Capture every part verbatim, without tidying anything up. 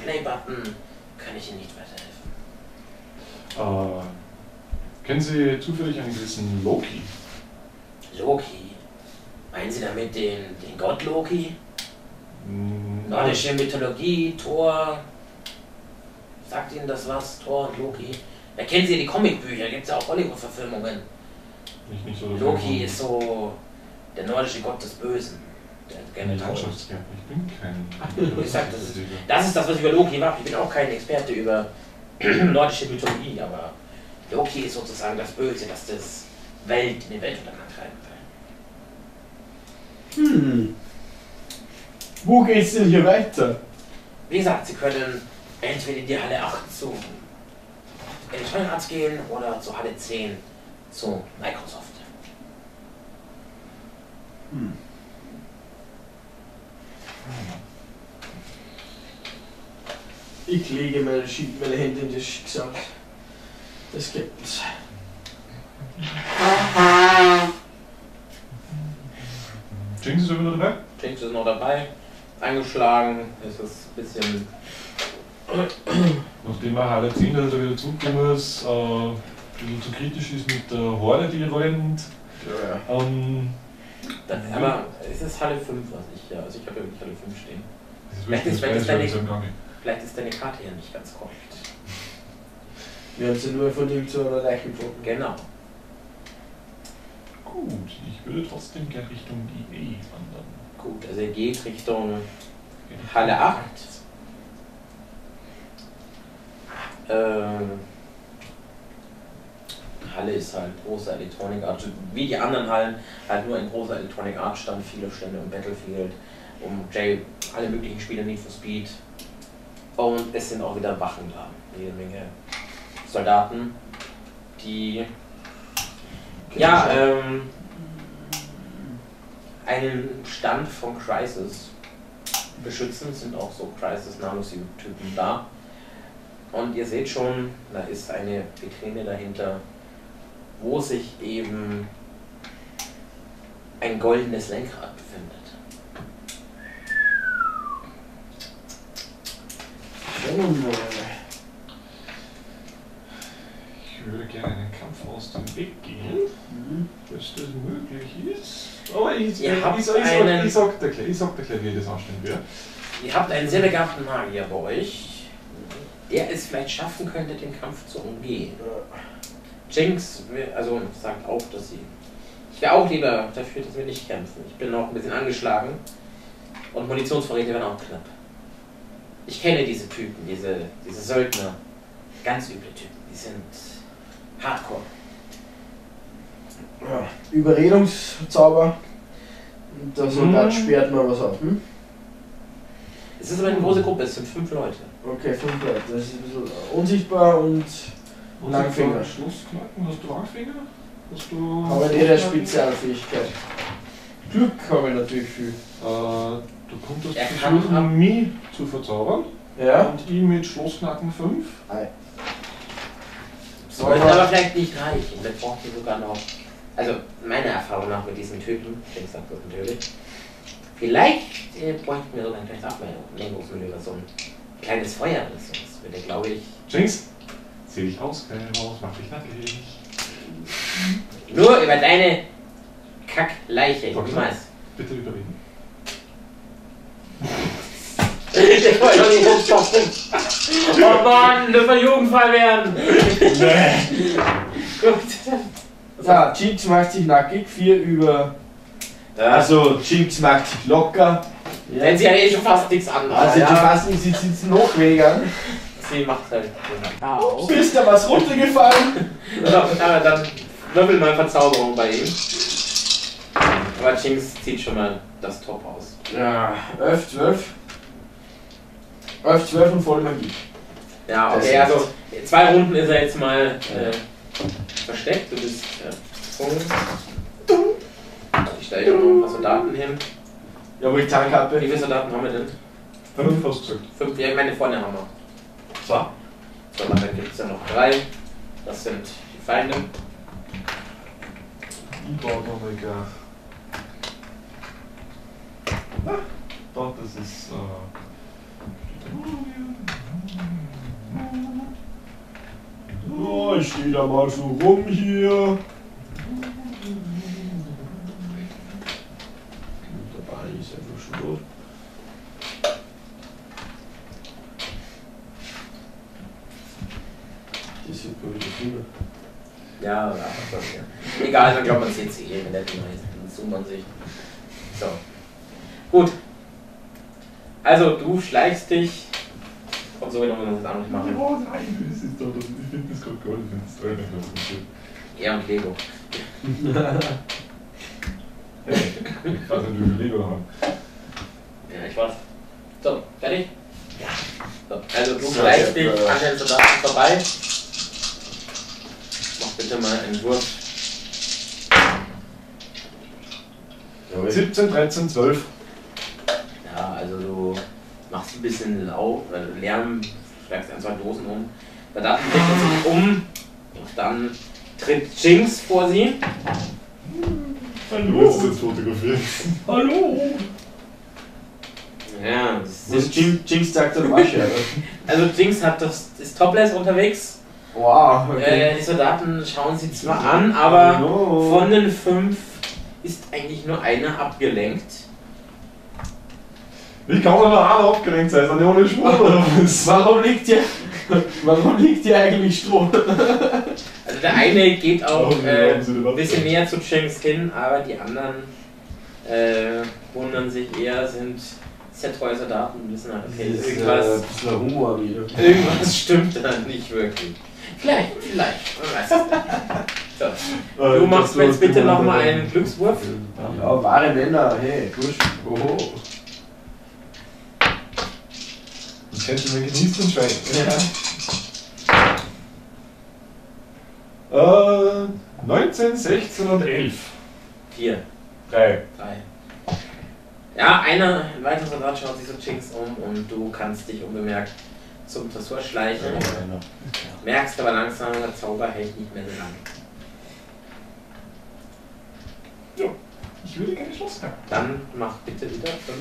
Play-Button kann ich Ihnen nicht weiterhelfen. Äh, kennen Sie zufällig einen gewissen Loki? Loki? Meinen Sie damit den, den Gott Loki? Hm, Nordische Mythologie, Thor. Sagt Ihnen das was? Thor und Loki? Da kennen Sie ja die Comicbücher, gibt es ja auch Hollywood-Verfilmungen. Nicht, nicht so Loki ist so der nordische Gott des Bösen. Der gerne Landschaftsgärtner. Ich bin kein. Ich sag, das, ist, das ist das, was ich über Loki mache. Ich bin auch kein Experte über nordische Mythologie, aber Loki ist sozusagen das Böse, das das Welt in den Weltuntergang treiben will. Hm. Wo geht's denn hier weiter? Wie gesagt, Sie können entweder in die Halle acht zu Electronic Arts gehen oder zur Halle zehn zu Microsoft. Hm. Ich lege meine, Schied, meine Hände in das Schicksal. Das gibt es. Jinx ist immer dabei? Jinx ist noch dabei. Angeschlagen. Es ist ein bisschen. Nachdem er Halle zehn, dass er wieder zurückgekommen ist, äh, ein bisschen zu kritisch ist mit der Horde, die rennt. Ja, ja. Ähm, Dann, aber es ist Halle fünf, was ich ja. Also ich habe ja wirklich Halle fünf stehen. das ist Vielleicht wirklich ist- vielleicht ist deine- so im Gange. Vielleicht ist deine Karte hier nicht ganz korrekt. Wir haben sie nur von ihm zu einer Leiche gefunden. Genau. Gut, ich würde trotzdem gerne Richtung I E wandern. Gut, also ihr geht Richtung Halle acht. Ähm, Halle ist halt großer Electronic Arts, wie die anderen Hallen, halt nur ein großer Electronic Arts Stand, viele Stände um Battlefield, um J, alle möglichen Spiele, Need for Speed. Und es sind auch wieder Wachen da, jede Menge Soldaten, die ja, ähm, einen Stand von Crysis beschützen, sind auch so Crysis-Nanosuit-Typen da. Und ihr seht schon, da ist eine Vitrine dahinter, wo sich eben ein goldenes Lenkrad befindet. Ich würde gerne einen Kampf aus dem Weg gehen, mhm. dass das möglich ist. Aber ich, Ihr ich, habt ich, sag, ich, einen- sag, ich, sag dir gleich, ich sag dir gleich, wie das anstellen wird. Ihr habt einen sehr begabten Magier bei euch, der es vielleicht schaffen könnte, den Kampf zu umgehen. Jinx will, also sagt auch, dass sie. Ich wäre auch lieber dafür, dass wir nicht kämpfen. Ich bin auch ein bisschen angeschlagen und Munitionsvorräte werden auch knapp. Ich kenne diese Typen, diese, diese Söldner. Ganz üble Typen. Die sind hardcore. Ja. Überredungszauber. Und der Soldat Mhm. sperrt mal was auf. Hm? Es ist aber eine große Gruppe, es sind fünf Leute. Okay, fünf Leute. Das ist ein bisschen unsichtbar und Langfinger. Schlussknacken, hast du Langfinger? Hast du. aber nicht eine Spezialfähigkeit. Glück habe ich natürlich viel. Äh, du konntest Er kann versuchen, ab- mich zu verzaubern Ja? und ihn mit Schlossknacken fünf. Das wird aber vielleicht nicht reichen. Dann braucht ihr sogar noch. Also, meiner Erfahrung nach mit diesen Typen, Jinx sagt das natürlich. Vielleicht äh, bräuchten wir sogar ein kleines Ablenkungsmanöver, so ein kleines Feuer oder so. Das würde, glaube ich. Jinx, seh dich aus, keine Maus, mach dich nackig. Nur über deine Kackleiche, Doch, niemals. Bitte überreden. Ich wollte doch nicht rumstoppen. Oh Mann, das soll Jugendfall werden. Gut. Ja, Jinx macht sich nackig, vier über. Also, Jinx macht sich locker. Denn sie hat eh schon fast nichts an. Also, ja. die fassen sie sitzen noch weniger. Sie macht halt. Ups, ist da was runtergefallen? Aber dann wirbel mal Verzauberung bei ihm. Aber Jinx zieht schon mal das Top aus. Ja, elf, zwölf. elf, zwölf und volle Magie. Ja, Das okay, ist- also zwei Runden ist er jetzt mal äh, versteckt. Du bist äh, gezwungen. Ich stelle dir noch ein paar Soldaten hin. Ja, wo ich Tarnkappe. Wie viele Soldaten haben wir denn? Fünf hast du gesagt. Fünf, ja, meine vorne haben wir. So. So, dann gibt es ja noch drei. Das sind die Feinde. Ich baue noch mal gar. Ah, doch, das ist. Äh, steh da mal so rum hier. Der Barney ist einfach schon dort. Das sieht man wieder drüber. Ja, ja, ja. Egal, dann glaubt man sieht sie eh, wenn der Ding ist. Dann zoomt man sich. So. Gut. Also, du schleichst dich. Und so, wie noch das andere machen. Oh nein, das ist doch, das, ich finde das gerade cool, ich finde das toll, wenn das so gut. Ja, und Lego. Ich weiß nicht, wie viel Lego haben. Ja, ich weiß. So, fertig? Ja. So, also, du So, schleichst dich äh, an den Soldaten vorbei. Mach bitte mal einen Wurf. siebzehn, dreizehn, zwölf. Ja, also du machst ein bisschen Lau äh, Lärm, schlägst ein, zwei Dosen um. Soldaten blicken sich um. Und dann tritt Jinx vor sie. Du willst es jetzt fotografieren. Hallo! Ja, das Das ist ist Jinx, Jinx sagt der Wasche, oder? Also Jinx hat das, ist topless unterwegs. Wow, okay. Äh, die Soldaten schauen sie zwar an, aber Hallo. von den fünf ist eigentlich nur einer abgelenkt. Wie kann man da alle abgelenkt sein? Sind die ohne Schuhe oder was? Warum liegt hier, warum liegt hier eigentlich Stroh? Also der eine geht auch Oh, äh, haben sie die ein Waffe. bisschen näher zu Jinx hin, aber die anderen äh, wundern sich eher, sind sehr treue Soldaten und wissen halt, okay, Das ist, irgendwas, äh, ein bisschen Humor wieder. irgendwas stimmt da nicht wirklich. Vielleicht, vielleicht, man weiß es nicht. So. Äh, Du ich machst glaub, mir jetzt du bitte hast nochmal immer- einen Glückswurf. Ja, wahre Männer, hey, Bursch. Oho. Das könnte man genießen und schweigen. Ja. Äh, neunzehn, sechzehn und elf. Vier, drei. drei. Ja, einer, ein weiterer Soldat schaut sich so Jinx um und du kannst dich unbemerkt zum Tresor schleichen. Merkst aber langsam, der Zauber hält nicht mehr so lange. Ja, ich würde gerne Schloss knacken. Dann mach bitte wieder fünf.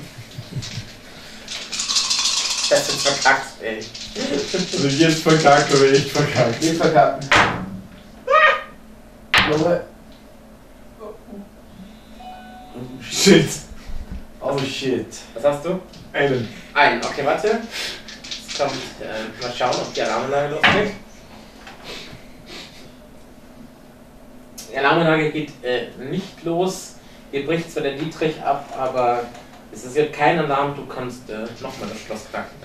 Das ist verkackt, ey. Also jetzt verkackt, aber echt verkackt. Nicht verkacken. Junge. Oh shit. Shit. Oh shit. Was hast du? Einen. Ein, okay, warte. Jetzt kommt, äh, mal schauen, ob die Alarmanlage losgeht. Die Alarmanlage geht äh, nicht los. Die bricht zwar der Dietrich ab, aber es ist jetzt kein Alarm, du kannst äh, nochmal das Schloss knacken.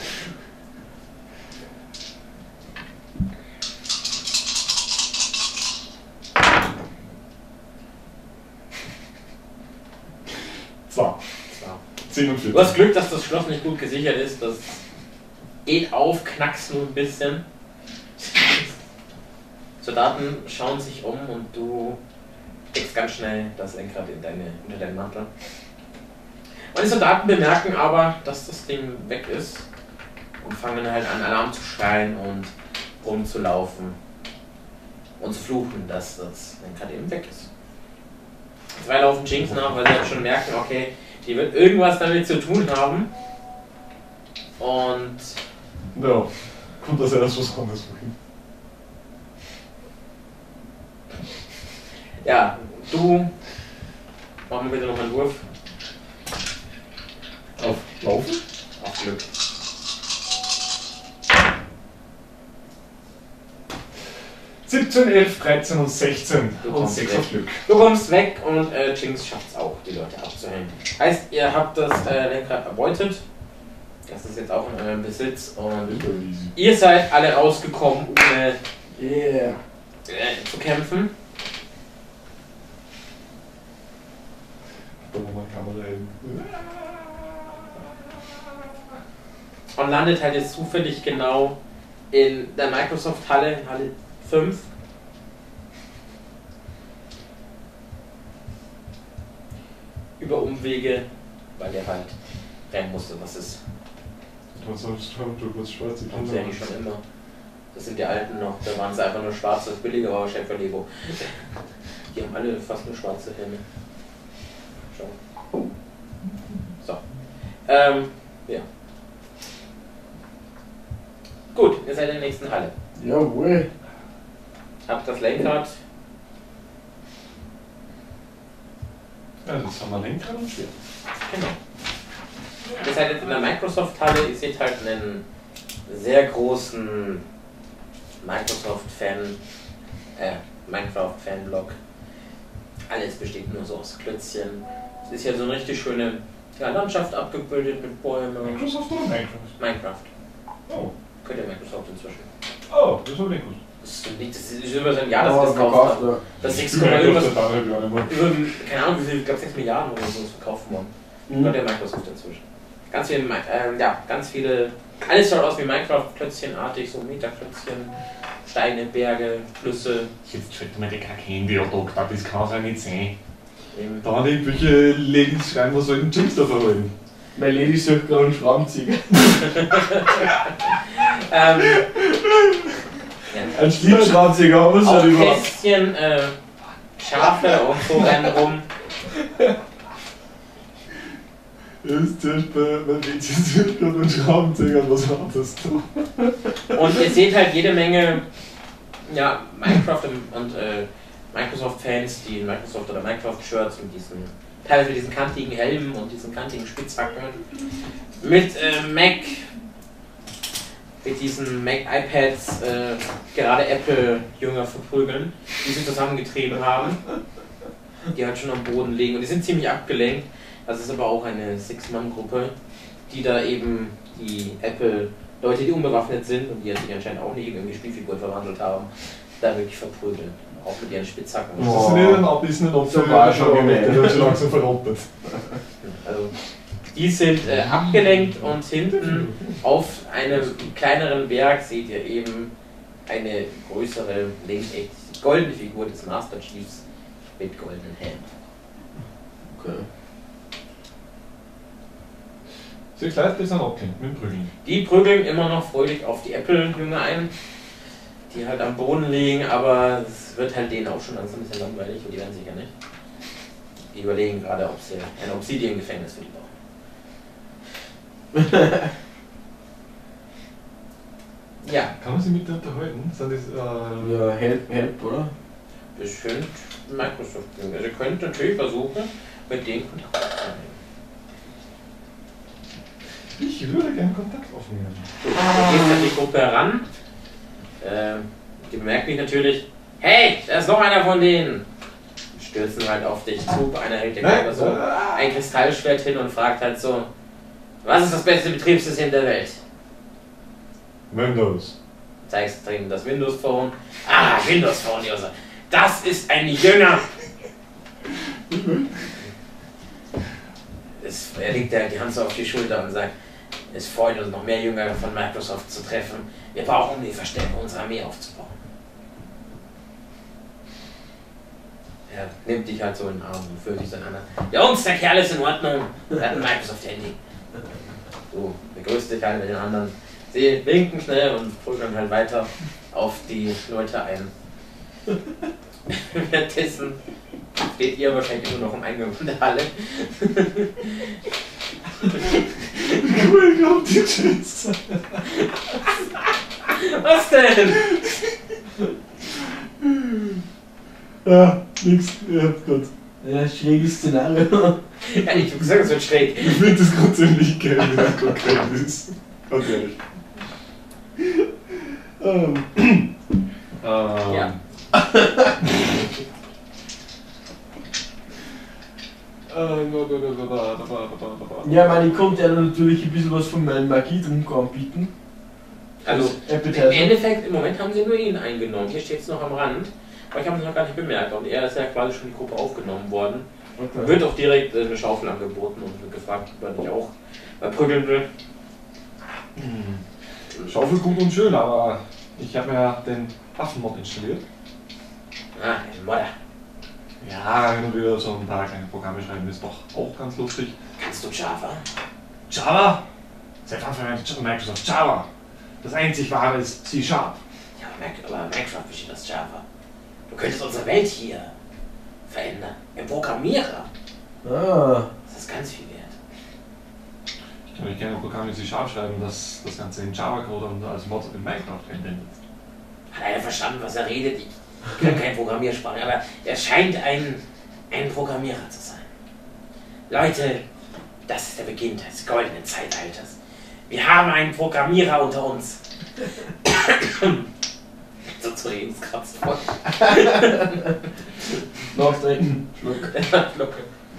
Zwei. So. zehn und vierzehn. Du hast Glück, dass das Schloss nicht gut gesichert ist. Das geht auf, knackst nur ein bisschen. Soldaten schauen sich um und du kriegst ganz schnell das Lenkrad in deine, unter deinen Mantel. Und die Soldaten bemerken aber, dass das Ding weg ist und fangen halt an, Alarm zu schreien und rumzulaufen und zu fluchen, dass das Lenkrad eben weg ist. Zwei laufen Jinx nach, weil sie halt schon merken, okay, die wird irgendwas damit zu tun haben. Und Ja, kommt das ja erst was anderes wohin. ja, du, mach mir bitte noch einen Wurf Auf Laufen? auf Glück. siebzehn, elf, dreizehn und sechzehn. Du Und kommst sechs weg. auf Glück. Du kommst weg und äh, Jinx schafft es auch, die Leute abzuhängen. Heißt, ihr habt das äh, Lenkrad erbeutet. Das ist jetzt auch in eurem Besitz und Easy. ihr seid alle rausgekommen, ohne Yeah. äh, zu kämpfen. Da wo man Kamera eben. Und landet halt jetzt zufällig genau in der Microsoft-Halle, in Halle fünf. Über Umwege, weil der halt rennen musste. Was ist? Was sollst du, du kurz schwarz? Ich Haben sie ja nicht schon immer. Das sind die alten noch, da waren sie einfach nur schwarz, das billige war wahrscheinlich für Lego. Die haben alle fast nur schwarze Helme. Schau. So. Ähm, ja. Gut, ihr seid in der nächsten Halle. Jawohl. habt das Lenkrad. Also jetzt haben wir Lenkrad und Schwert. Genau. Ihr seid jetzt in der Microsoft-Halle, ihr seht halt einen sehr großen Microsoft-Fan, äh, Minecraft-Fan-Blog. Alles besteht nur so aus Klötzchen. Es ist ja so eine richtig schöne ja, Landschaft abgebildet mit Bäumen. Microsoft oder Minecraft? Minecraft. Oh. Könnt ihr Microsoft inzwischen. Oh, das war nicht gut. Das ist nicht, das ist über so ein Jahr, das Oh, ist gekauft hat. ja. Das sechs, Über irgendwas, Microsoft über, über, keine Ahnung, wie viel, ich glaube sechs Milliarden oder so ist verkauft worden. Mhm. Könnt ihr Microsoft inzwischen. Ganz viele, äh, ja, ganz viele, alles schaut aus wie Minecraft, Klötzchenartig, so Meterklötzchen, Steine, Berge, Flüsse. Jetzt schreibt mir die Kacke-Handy, Herr Doktor, das kann es ja nicht sein. Eben. Da haben irgendwelche Ladies schreiben, was soll den James da verholen? Meine Lady sucht gerade einen Schraubenzieher. ähm, Ein Schlittenschraubenzieher, aber Auch so überhaupt. Kästchen, äh, Schafe und so rennen rum. Das ist zuerst bei meinem Mädchen sucht gerade einen Schraubenzieher, was wartest du? Und ihr seht halt jede Menge ja, Minecraft und äh, Microsoft-Fans, die Microsoft oder Minecraft-Shirts mit diesen, teilweise mit diesen kantigen Helmen und diesen kantigen Spitzhacken, mit äh, Mac, mit diesen Mac-iPads äh, gerade Apple-Jünger verprügeln, die sie zusammengetrieben haben, die halt schon am Boden liegen und die sind ziemlich abgelenkt. Das ist aber auch eine Six-Mann-Gruppe, die da eben die Apple-Leute, die unbewaffnet sind und die jetzt sich anscheinend auch nicht in irgendwie Spielfiguren verwandelt haben, da wirklich verprügeln. Auch mit ihren Spitzhacken. Das ist nicht ein Abbissen und So war schon gemeint. der wird schon langsam verrottet. Also, die sind äh, abgelenkt und hinten auf einem kleineren Berg seht ihr eben eine größere, links goldene Figur des Master Chiefs mit goldenen Helm. Okay. Sechs Leute, die sind abgelenkt mit dem Prügeln. Die prügeln immer noch fröhlich auf die Apple-Jünger ein, die halt am Boden liegen, aber es wird halt denen auch schon langsam ein bisschen langweilig und die werden sicher nicht. Die überlegen gerade, ob sie ein Obsidian-Gefängnis für die bauen. Ja, Kann man sich mit der unterhalten? Sind das, äh, Ja, Help, Help, oder? bestimmt Microsoft-Jünger. Also ihr könnt natürlich versuchen, mit denen Kontakt aufzunehmen. ich würde gerne Kontakt aufnehmen. Du gehst an die Gruppe heran. Äh, die bemerken dich natürlich. Hey, da ist noch einer von denen. Stürzen halt auf dich zu. Einer hält dir gerade so ein Kristallschwert hin und fragt halt so: Was ist das beste Betriebssystem der Welt? Windows. Zeigst dringend das Windows Phone. Ah, Windows Phone, Jose. Das ist ein Jünger. Es, er legt die Hand so auf die Schulter und sagt: Es freut uns, noch mehr Jünger von Microsoft zu treffen. Wir brauchen, um die Verstärkung unserer Armee aufzubauen. Er nimmt dich halt so in den Arm und führt dich so an. Jungs, der Kerl ist in Ordnung. Er hat ein Microsoft-Handy. Du begrüßt dich halt mit den anderen. Sie winken schnell und prügeln halt weiter auf die Leute ein. Währenddessen steht ihr wahrscheinlich nur noch am Eingang von der Halle. Cool, glaubt die Scheiße. Was denn? Ja, nix. Ja, gut. Ja, schräges Szenario. Ja, ich hab gesagt, es wird schräg. Ich finde das gerade ziemlich geil, wie das konkret ist. Ganz ehrlich. Ähm. Ähm. Ja. Ja, meine, ich konnte ja natürlich ein bisschen was von meinem Magie-Trunk anbieten. Also, im Appetizer. Endeffekt, im Moment haben sie nur ihn eingenommen. Hier steht es noch am Rand. Aber ich habe es noch gar nicht bemerkt. Und er ist ja quasi schon in die Gruppe aufgenommen worden. Okay. Wird auch direkt äh, eine Schaufel angeboten und wird gefragt, ob er nicht auch mal prügeln will. Schaufel gut und schön, aber ich habe ja den Waffenmod installiert. Ah, ein Modder. Ja, hin und wieder so ein paar kleine Programme schreiben ist doch auch ganz lustig. Kannst du Java? Java? Seit wann verwendet Microsoft Java? Das einzig wahre ist C-Sharp. Ja, aber Minecraft besteht aus Java. Du könntest unsere Welt hier verändern. Ein Programmierer. Ah. Das ist ganz viel wert. Ich kann euch gerne ein Programm in C-Sharp schreiben, das das Ganze in Java-Code und als Mod in Minecraft verwendet. Hat einer verstanden, was er redet? Ich, Ich kann kein Programmiersprache, aber er scheint ein, ein Programmierer zu sein. Leute, das ist der Beginn des goldenen Zeitalters. Wir haben einen Programmierer unter uns. So zu reden, es kratzt voll. Noch trinken. Schluck. Schluck.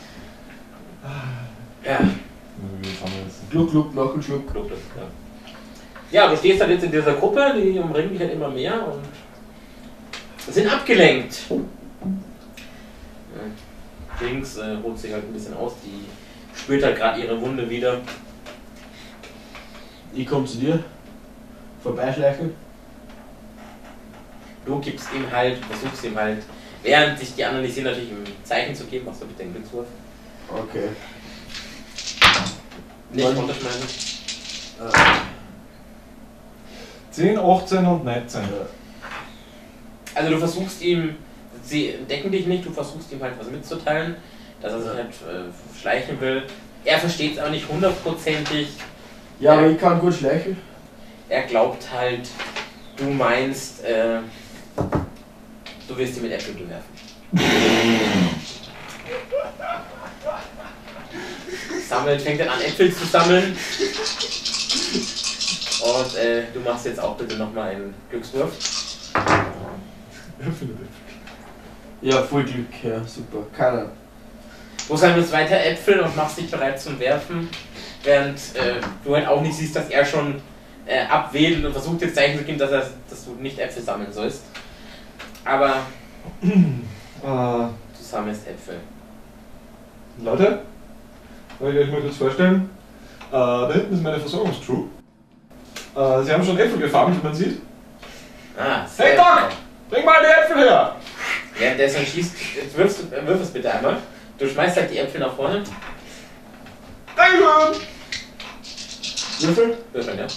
Ja. Gluck, gluck, noch ein Schluck. Gluck, ja. Ja, du stehst halt jetzt in dieser Gruppe, die umringen dich halt immer mehr und sind abgelenkt. Ja. Jinx äh, holt sich halt ein bisschen aus, die spürt halt gerade ihre Wunde wieder. Ich komm zu dir. Vorbeischleichen. Du gibst ihm halt, versuchst ihm halt, während sich die analysieren, natürlich ein Zeichen zu geben. Machst du bitte den Glückswurf. Okay. Nicht runterschmeißen. Äh. zehn, achtzehn und neunzehn. Also du versuchst ihm, sie entdecken dich nicht, du versuchst ihm halt was mitzuteilen, dass er sich halt äh, schleichen will. Er versteht es aber nicht hundertprozentig. Ja, aber ich kann gut schleichen. Er glaubt halt, du meinst, äh, du willst ihn mit Äpfeln bewerfen. Sammelt, fängt dann an Äpfel zu sammeln. Und äh, du machst jetzt auch bitte nochmal einen Glückswurf. Ja, voll Glück, ja, super. Keiner. Du sammelst weiter Äpfel und machst dich bereit zum Werfen, während äh, du halt auch nicht siehst, dass er schon äh, abwedelt und versucht jetzt Zeichen zu geben, dass, er, dass du nicht Äpfel sammeln sollst. Aber Äh, du sammelst Äpfel. Leute, soll ich euch mal kurz vorstellen? Äh, da hinten ist meine Versorgungscrew. Äh, sie haben schon Äpfel gefarmt, wie man sieht. Ah, Hey sehr Doc! gut. Bring mal die Äpfel her! Währenddessen schießt, jetzt wirfst du, äh, wirf es bitte einmal. Du schmeißt halt die Äpfel nach vorne. Dankeschön! Würfel? Würfeln, ja.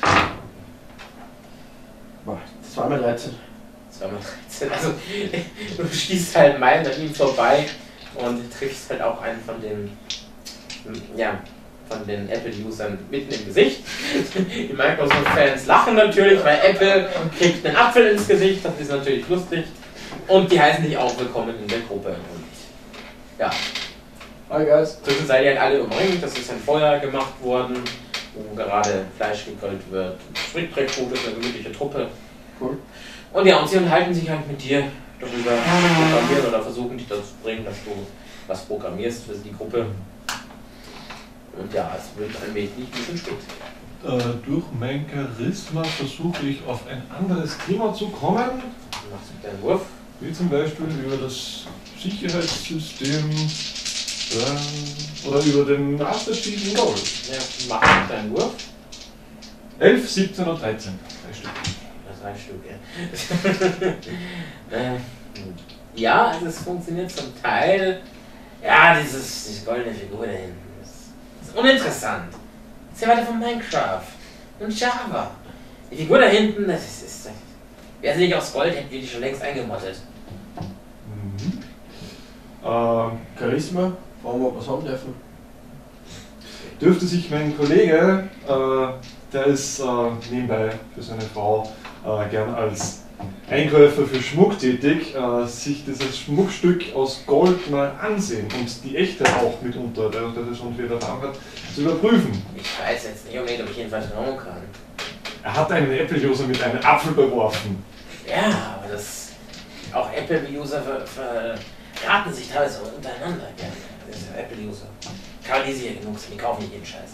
Boah, zwei mal dreizehn. Zweimal dreizehn. Also, du schießt halt Meilen an ihm vorbei und triffst halt auch einen von den, ja, von den Apple-Usern mitten im Gesicht. Die Microsoft-Fans lachen natürlich, weil Apple kriegt einen Apfel ins Gesicht, das ist natürlich lustig. Und die heißen dich auch willkommen in der Gruppe. Und ja, Hi guys. inzwischen seid ihr halt alle umringt, das ist ein Feuer gemacht worden, wo gerade Fleisch gegrillt wird. Springtreckbrot ist eine gemütliche Truppe. Cool. Und ja, und sie unterhalten sich halt mit dir darüber, programmieren oder versuchen dich dazu zu bringen, dass du was programmierst für die Gruppe. Und ja, es wird ein wenig ein bisschen spät. Äh, durch mein Charisma versuche ich auf ein anderes Thema zu kommen, Du machst mit deinen Wurf. wie zum Beispiel über das Sicherheitssystem äh, oder über den Master Chief in Gold. Ja, mach mit deinen Wurf. elf, siebzehn und dreizehn. Drei Stück. Das drei Stück, ja. äh, ja, also es funktioniert zum Teil. Ja, dieses, diese goldene Figur da hinten. Das ist uninteressant. Das ist ja weiter von Minecraft und Java. Die Figur da hinten, das ist. ist Wäre sie nicht aus Gold, hätten wir die schon längst eingemottet. Mhm. Ähm, Charisma, wollen wir was haben dürfen? dürfte sich mein Kollege, äh, der ist äh, nebenbei für seine Frau äh, gern als Einkäufer für Schmuck tätig, äh, sich dieses Schmuckstück aus Gold mal ansehen und die echte auch mitunter, der, der das schon viel Erfahrung hat, zu überprüfen. Ich weiß jetzt nicht unbedingt, ob ich Ihnen vertrauen kann. Er hat einen Apple-User mit einem Apfel beworfen. Ja, aber das. Auch Apple-User ver, verraten sich teilweise untereinander. Ja, das ist Apple-User. Kann die sie genug sind, die kaufen nicht jeden Scheiß.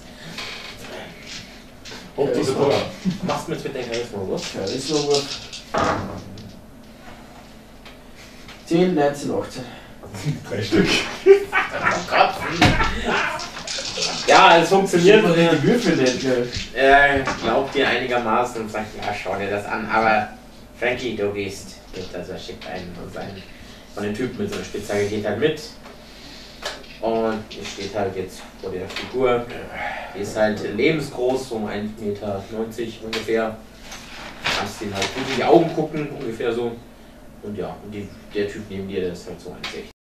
Ob das teuer. Machst du mit mit der Charisma, oder? Charisma, Wurf. zehn, neunzehn, achtzehn. Drei Stück. Oh Gott. Ja, es funktioniert. Aber die Würfel nicht, gell? Er glaubt dir einigermaßen und sagt, ja, schau dir das an, aber Frankie, du gehst mit, also er schickt einen von seinen, von den Typen mit so einer Spitzhacke, geht halt mit und ihr steht halt jetzt vor der Figur, die ist halt lebensgroß, so ein Meter neunzig ungefähr, kannst ihn halt gut in die Augen gucken, ungefähr so, und ja, und die, der Typ neben dir, der ist halt so ein Sechzig.